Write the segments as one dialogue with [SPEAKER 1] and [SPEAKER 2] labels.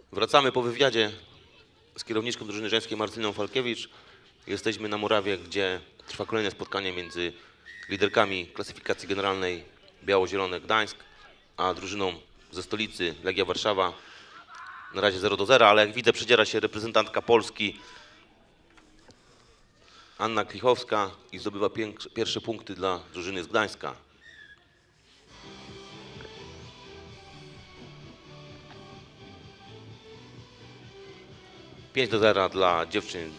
[SPEAKER 1] Wracamy po wywiadzie z kierowniczką drużyny żeńskiej Martyną Falkiewicz. Jesteśmy na Murawie, gdzie trwa kolejne spotkanie między liderkami klasyfikacji generalnej Biało-Zielone Gdańsk, a drużyną ze stolicy Legia Warszawa. Na razie 0-0, ale jak widzę, przedziera się reprezentantka Polski Anna Klichowska i zdobywa pierwsze punkty dla drużyny z Gdańska. Pięć do 0 dla dziewczyn.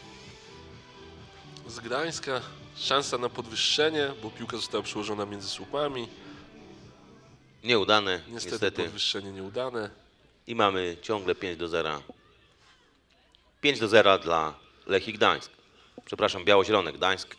[SPEAKER 2] Z Gdańska szansa na podwyższenie, bo piłka została przyłożona między słupami.
[SPEAKER 1] Nieudane,
[SPEAKER 2] Niestety
[SPEAKER 1] niestety.
[SPEAKER 2] podwyższenie nieudane.
[SPEAKER 1] I mamy ciągle 5 do 0. 5 do 0 dla Lechii Gdańsk. Przepraszam, Biało-Zielone Gdańsk.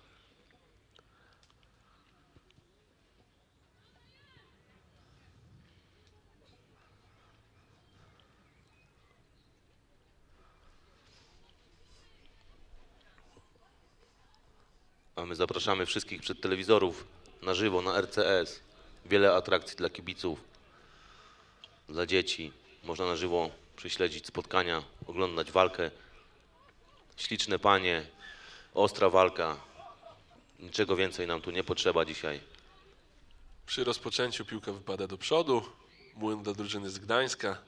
[SPEAKER 1] A my zapraszamy wszystkich przed telewizorów na żywo, na RCS. Wiele atrakcji dla kibiców, dla dzieci. Można na żywo prześledzić spotkania, oglądać walkę. Śliczne panie, ostra walka. Niczego więcej nam tu nie potrzeba dzisiaj.
[SPEAKER 2] Przy rozpoczęciu piłka wypada do przodu. Młyn dla drużyny z Gdańska.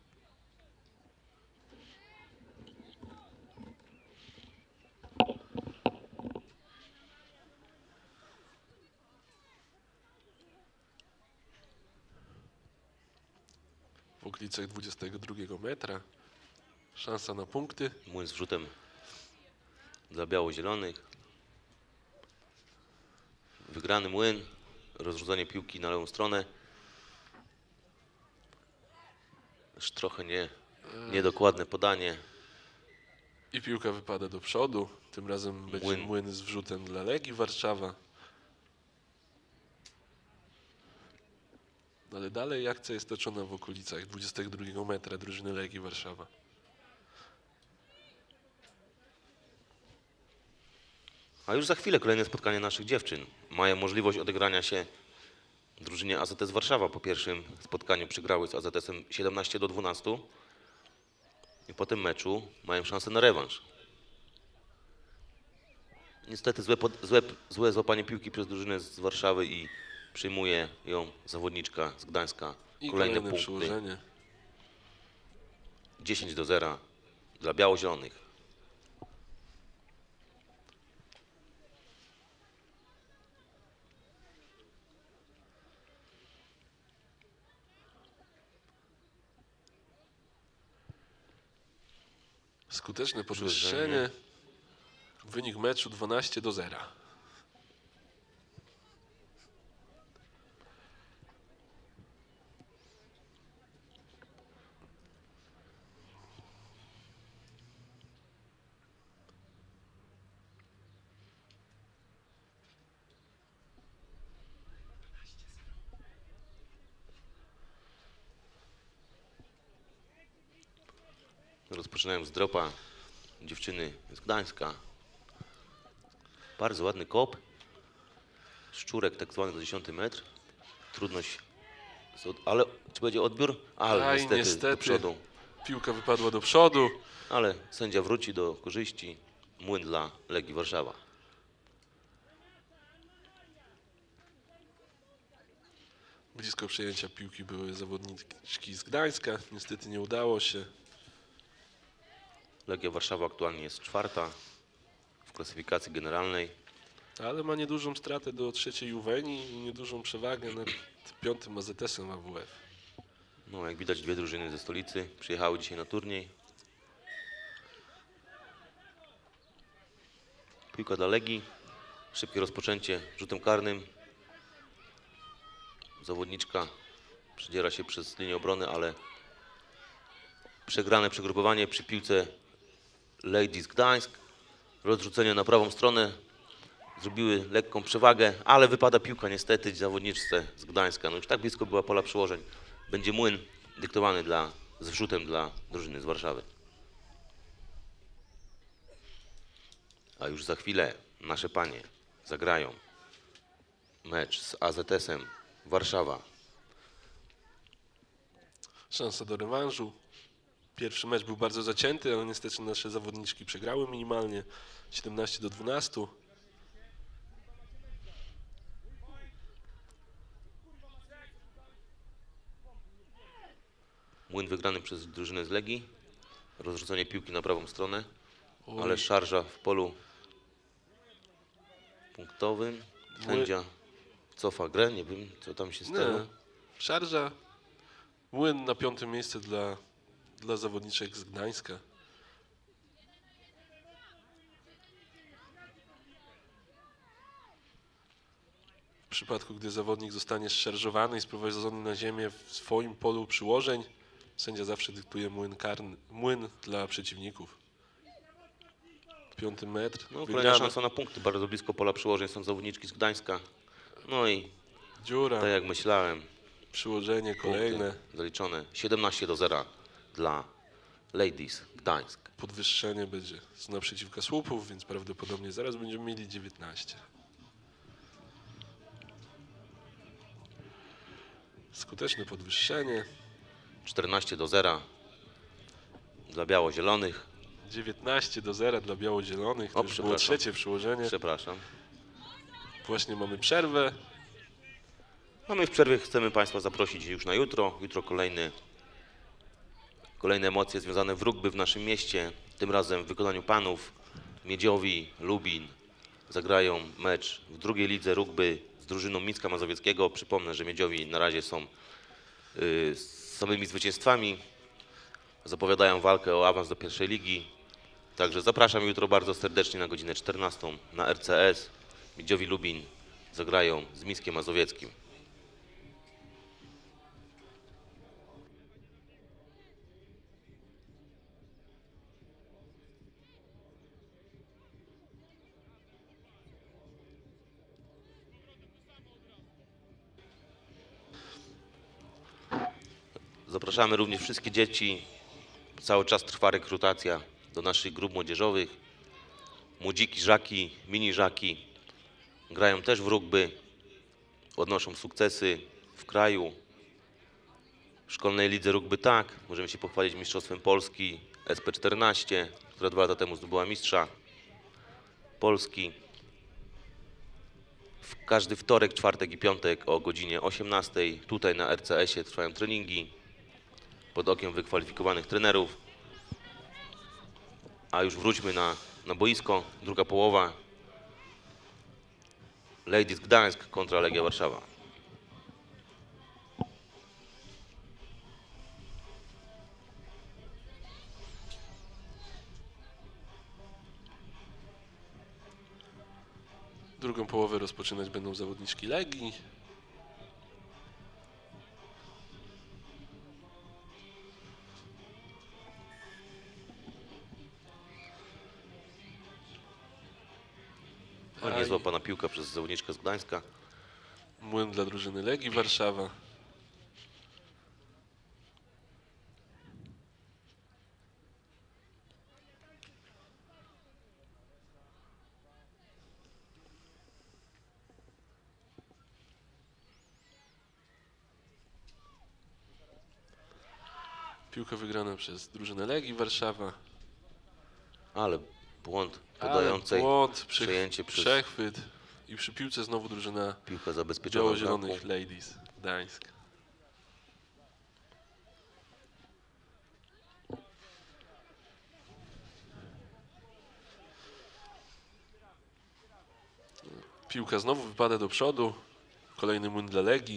[SPEAKER 2] W okolicach 22 metra. Szansa na punkty.
[SPEAKER 1] Młyn z wrzutem dla biało-zielonych. Wygrany Młyn. Rozrzucenie piłki na lewą stronę. Już trochę niedokładne podanie.
[SPEAKER 2] I piłka wypada do przodu. Tym razem będzie Młyn z wrzutem dla Legii Warszawa. Ale dalej akcja jest toczona w okolicach 22 metra drużyny Legii Warszawa.
[SPEAKER 1] A już za chwilę kolejne spotkanie naszych dziewczyn. Mają możliwość odegrania się drużynie AZS Warszawa. Po pierwszym spotkaniu przegrały z AZS-em 17 do 12. I po tym meczu mają szansę na rewanż. Niestety złe złapanie piłki przez drużynę z Warszawy i przyjmuje ją zawodniczka z Gdańska.
[SPEAKER 2] I
[SPEAKER 1] Kolejne punkty.
[SPEAKER 2] przyłożenie.
[SPEAKER 1] 10 do 0 dla biało-zielonych.
[SPEAKER 2] Skuteczne podwyższenie. Wynik meczu 12 do 0.
[SPEAKER 1] Rozpoczynają z dropa dziewczyny z Gdańska. Bardzo ładny kop. Szczurek tak zwany do 10 metr. Trudność. Ale czy będzie odbiór? Ale niestety do przodu.
[SPEAKER 2] Piłka wypadła do przodu.
[SPEAKER 1] Ale sędzia wróci do korzyści. Młyn dla Legii Warszawa.
[SPEAKER 2] Blisko przejęcia piłki były zawodniczki z Gdańska. Niestety nie udało się.
[SPEAKER 1] Legia Warszawa aktualnie jest czwarta w klasyfikacji generalnej.
[SPEAKER 2] Ale ma niedużą stratę do trzeciej Juwenii i niedużą przewagę nad piątym AZS-em AWF.
[SPEAKER 1] No, jak widać, dwie drużyny ze stolicy przyjechały dzisiaj na turniej. Piłka dla Legii. Szybkie rozpoczęcie rzutem karnym. Zawodniczka przedziera się przez linię obrony, ale przegrane przegrupowanie przy piłce Ladies Gdańsk. Rozrzucenie na prawą stronę. Zrobiły lekką przewagę, ale wypada piłka niestety zawodniczce z Gdańska. No już tak blisko była pola przyłożeń. Będzie Młyn dyktowany z wrzutem dla drużyny z Warszawy. A już za chwilę nasze panie zagrają mecz z AZS-em Warszawa.
[SPEAKER 2] Szansa do rewanżu. Pierwszy mecz był bardzo zacięty, ale niestety nasze zawodniczki przegrały minimalnie 17-12.
[SPEAKER 1] Młyn wygrany przez drużynę z Legii. Rozrzucenie piłki na prawą stronę,
[SPEAKER 2] Oj,
[SPEAKER 1] ale szarża w polu punktowym. Sędzia cofa grę, nie wiem co tam się stało.
[SPEAKER 2] nie. Szarża. Młyn na 5. miejsce dla zawodniczek z Gdańska. W przypadku, gdy zawodnik zostanie zszarżowany i sprowadzony na ziemię w swoim polu przyłożeń, sędzia zawsze dyktuje młyn dla przeciwników. 5. metr.
[SPEAKER 1] No, kolejna
[SPEAKER 2] Wygrana.
[SPEAKER 1] szansa na punkty. Bardzo blisko pola przyłożeń są zawodniczki z Gdańska. No i
[SPEAKER 2] Dziura.
[SPEAKER 1] tak jak myślałem,
[SPEAKER 2] Przyłożenie kolejne.
[SPEAKER 1] punkty zaliczone. 17-0 dla Ladies Gdańsk.
[SPEAKER 2] Podwyższenie będzie z naprzeciwka słupów, więc prawdopodobnie zaraz będziemy mieli 19. Skuteczne podwyższenie.
[SPEAKER 1] 14-0 dla biało-zielonych.
[SPEAKER 2] 19-0 dla biało-zielonych. To
[SPEAKER 1] O,
[SPEAKER 2] już było
[SPEAKER 1] przepraszam.
[SPEAKER 2] trzecie przyłożenie.
[SPEAKER 1] Przepraszam.
[SPEAKER 2] Właśnie mamy przerwę.
[SPEAKER 1] A my w przerwie chcemy Państwa zaprosić już na jutro. Jutro kolejne emocje związane w rugby w naszym mieście. Tym razem w wykonaniu panów Miedziowi, Lubin zagrają mecz w drugiej lidze rugby z drużyną Mińska Mazowieckiego. Przypomnę, że Miedziowi na razie są z samymi zwycięstwami. Zapowiadają walkę o awans do pierwszej ligi. Także zapraszam jutro bardzo serdecznie na godzinę 14 na RCS. Miedziowi Lubin zagrają z Mińskiem Mazowieckim. Zapraszamy również wszystkie dzieci. Cały czas trwa rekrutacja do naszych grup młodzieżowych. Młodziki, żaki, mini żaki grają też w rugby. Odnoszą sukcesy w kraju. W szkolnej lidze rugby tak. Możemy się pochwalić mistrzostwem Polski SP14, która 2 lata temu zdobyła mistrza Polski. W każdy wtorek, czwartek i piątek o godzinie 18 tutaj na RCS-ie trwają treningi pod okiem wykwalifikowanych trenerów. A już wróćmy na boisko. Druga połowa. Ladies Gdańsk kontra Legia Warszawa.
[SPEAKER 2] Drugą połowę rozpoczynać będą zawodniczki Legii.
[SPEAKER 1] O, nie złapana piłka przez zawodniczkę z Gdańska.
[SPEAKER 2] Młyn dla drużyny Legii Warszawa. Piłka wygrana przez drużynę Legii Warszawa.
[SPEAKER 1] Ale błąd
[SPEAKER 2] Ale
[SPEAKER 1] podającej.
[SPEAKER 2] błąd,
[SPEAKER 1] przejęcie przez
[SPEAKER 2] przechwyt i przy piłce znowu drużyna
[SPEAKER 1] piłkę zabezpieczoną.
[SPEAKER 2] biało-zielonych Ladies Gdańsk. Piłka znowu wypada do przodu. Kolejny młyn dla Legii.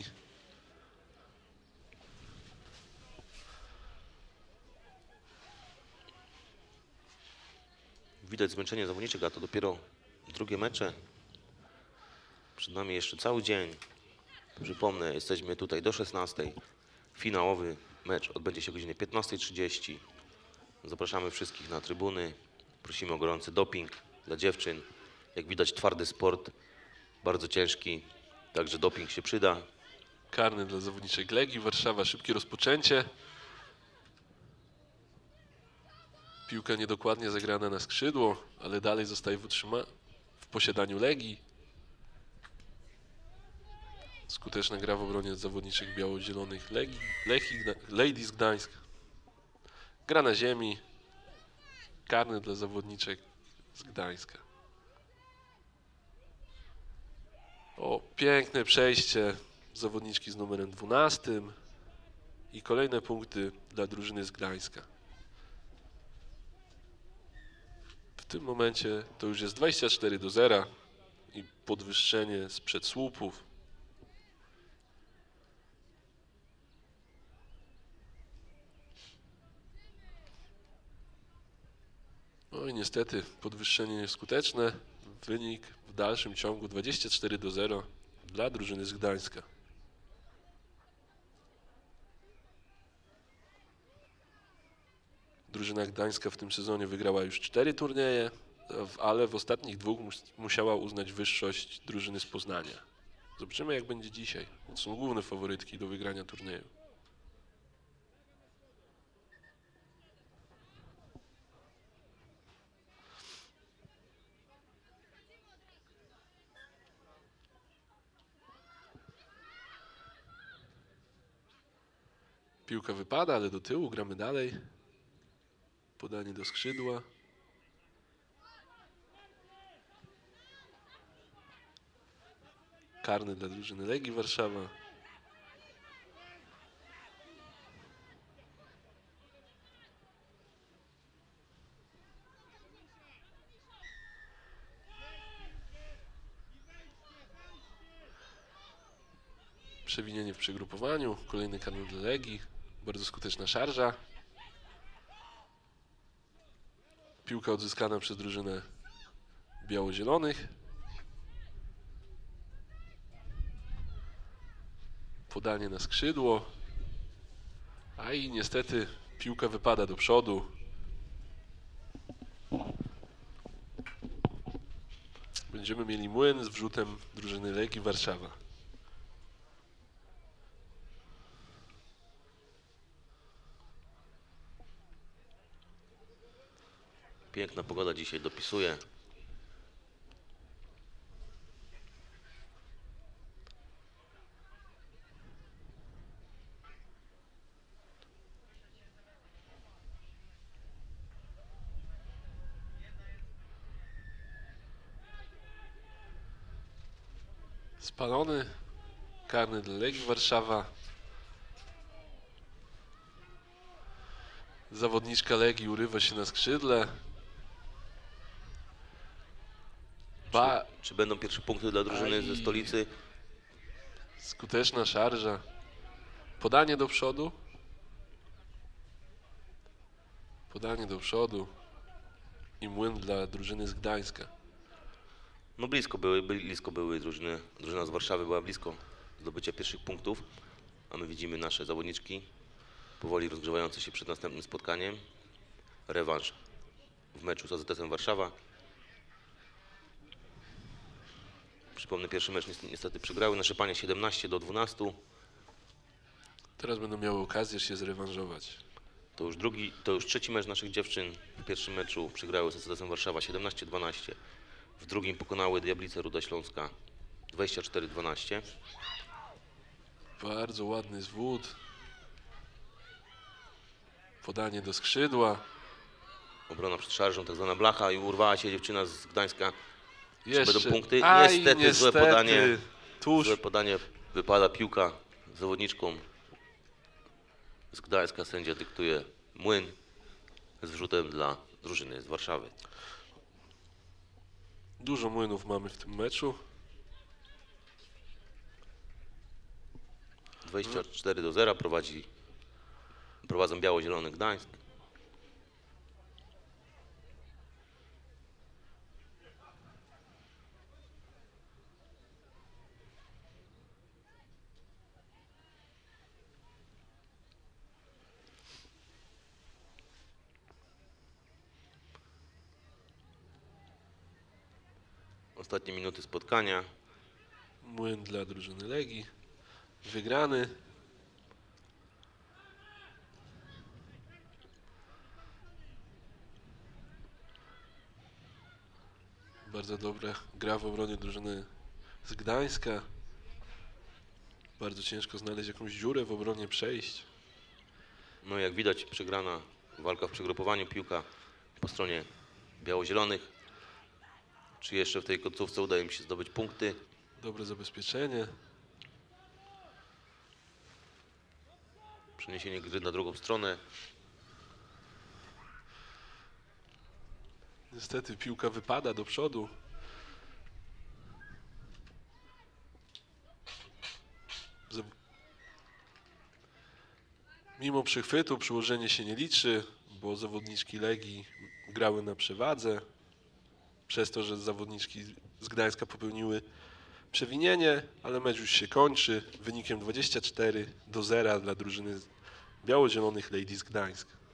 [SPEAKER 1] Widać zmęczenie zawodniczek, a to dopiero drugie mecze. Przed nami jeszcze cały dzień. Przypomnę, jesteśmy tutaj do 16. Finałowy mecz odbędzie się o godzinie 15:30. Zapraszamy wszystkich na trybuny. Prosimy o gorący doping dla dziewczyn. Jak widać, twardy sport, bardzo ciężki, także doping się przyda.
[SPEAKER 2] Karny dla zawodniczek Legii Warszawa. Szybkie rozpoczęcie. Piłka niedokładnie zagrana na skrzydło, ale dalej zostaje w posiadaniu Legii. Skuteczna gra w obronie zawodniczych biało-zielonych Ladies Gdańsk. Gra na ziemi. Karny dla zawodniczek z Gdańska. O, piękne przejście zawodniczki z numerem 12 i kolejne punkty dla drużyny z Gdańska. W tym momencie to już jest 24-0 i podwyższenie sprzed słupów. No i niestety podwyższenie nieskuteczne. Wynik w dalszym ciągu 24-0 dla drużyny z Gdańska. Drużyna gdańska w tym sezonie wygrała już 4 turnieje, ale w ostatnich 2 musiała uznać wyższość drużyny z Poznania. Zobaczymy, jak będzie dzisiaj. To są główne faworytki do wygrania turnieju. Piłka wypada, ale do tyłu, gramy dalej. Podanie do skrzydła. Karny dla drużyny Legii Warszawa. Przewinienie w przegrupowaniu. Kolejny karny dla Legii. Bardzo skuteczna szarża. Piłka odzyskana przez drużynę biało-zielonych. Podanie na skrzydło. A i niestety piłka wypada do przodu. Będziemy mieli młyn z wrzutem drużyny Legii Warszawa.
[SPEAKER 1] Piękna pogoda dzisiaj dopisuje.
[SPEAKER 2] Spalony. Karny dla Legii Warszawa. Zawodniczka Legii urywa się na skrzydle.
[SPEAKER 1] Czy będą pierwsze punkty dla drużyny ze stolicy?
[SPEAKER 2] Skuteczna szarża. Podanie do przodu. Podanie do przodu. I młyn dla drużyny z Gdańska.
[SPEAKER 1] No blisko były drużyny. Drużyna z Warszawy była blisko zdobycia pierwszych punktów. A my widzimy nasze zawodniczki powoli rozgrzewające się przed następnym spotkaniem. Rewanż w meczu z AZS-em Warszawa. Przypomnę, pierwszy mecz niestety przegrały nasze panie 17-12.
[SPEAKER 2] Teraz będą miały okazję się zrewanżować.
[SPEAKER 1] To już trzeci mecz naszych dziewczyn. W pierwszym meczu przegrały z AZS-em Warszawa 17-12. W drugim pokonały Diablice Ruda Śląska 24-12.
[SPEAKER 2] Bardzo ładny zwód. Podanie do skrzydła.
[SPEAKER 1] Obrona przed szarżą, tak zwana blacha i urwała się dziewczyna z Gdańska. Czy
[SPEAKER 2] Jeszcze.
[SPEAKER 1] będą punkty?
[SPEAKER 2] Aj,
[SPEAKER 1] Niestety złe podanie.
[SPEAKER 2] Tuż.
[SPEAKER 1] Złe podanie, wypada piłka zawodniczką z Gdańska. Sędzia dyktuje młyn z wrzutem dla drużyny z Warszawy.
[SPEAKER 2] Dużo młynów mamy w tym meczu.
[SPEAKER 1] 24-0 prowadzą biało-zielony Gdańsk. Ostatnie minuty spotkania.
[SPEAKER 2] Młyn dla drużyny Legii. Wygrany. Bardzo dobra gra w obronie drużyny z Gdańska. Bardzo ciężko znaleźć jakąś dziurę w obronie przejść.
[SPEAKER 1] No jak widać, przegrana Walka w przygrupowaniu, piłka po stronie biało-zielonych. Czy jeszcze w tej końcówce uda im się zdobyć punkty?
[SPEAKER 2] Dobre zabezpieczenie.
[SPEAKER 1] Przeniesienie gry na drugą stronę.
[SPEAKER 2] Niestety piłka wypada do przodu. Mimo przechwytu przyłożenie się nie liczy, bo zawodniczki Legii grały na przewadze. Przez to, że zawodniczki z Gdańska popełniły przewinienie, ale mecz już się kończy wynikiem 24-0 dla drużyny biało-zielonych Ladies Gdańsk.